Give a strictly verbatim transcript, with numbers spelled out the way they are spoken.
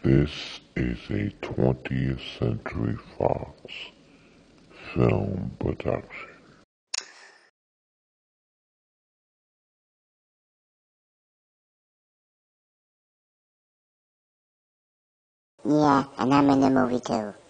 This is a twentieth Century Fox film production. Yeah, and I'm in the movie too.